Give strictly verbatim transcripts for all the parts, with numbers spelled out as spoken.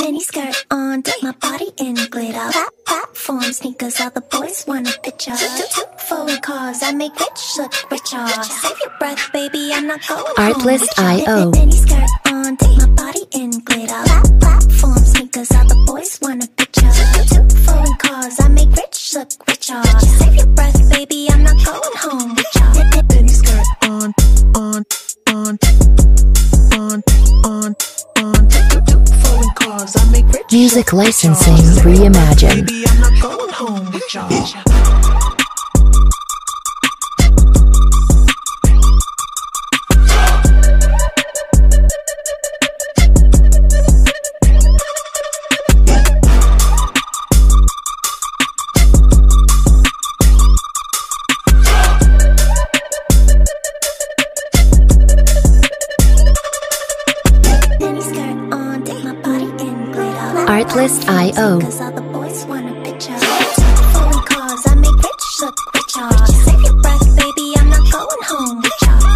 Mini skirt on, dip my body in glitter. Plat platform sneakers, all the boys want a picture. Two, two, foreign cars, I make rich look richer. Save your breath, baby, I'm not going home. Artlist dot i o. Mini skirt on, dip my body in glitter. Plat platform sneakers, all the boys want a picture. Two, two, foreign cars, I make rich look richer. Save your breath, baby, I'm not going home. Mini skirt on, on, on, on, on, on. Music licensing reimagined. Baby, I'm not going home with y'all. Artlist dot i o. Cause all the boys want a picture. Foreign cars, I make rich look richer. Save your breath, baby, I'm not going home with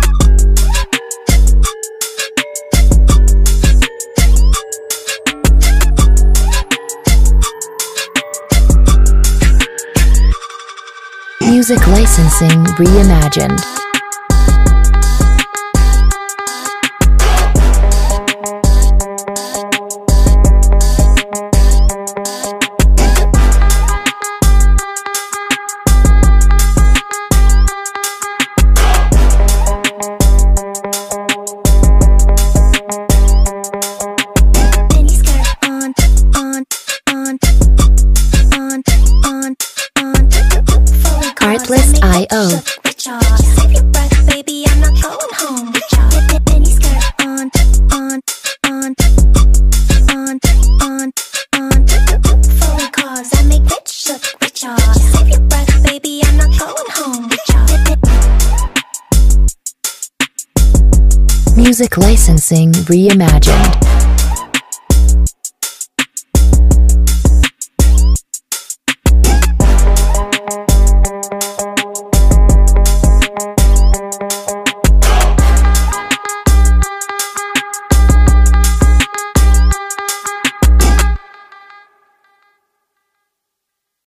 y'all. Music licensing reimagined. Artlist dot i o. Save your breath, baby, I'm not going home with y'all. Mini skirt on, on, on, on, on, on. Foreign cars, I make rich look richer. Save your breath, baby, I'm not going home with y'all. Music licensing reimagined.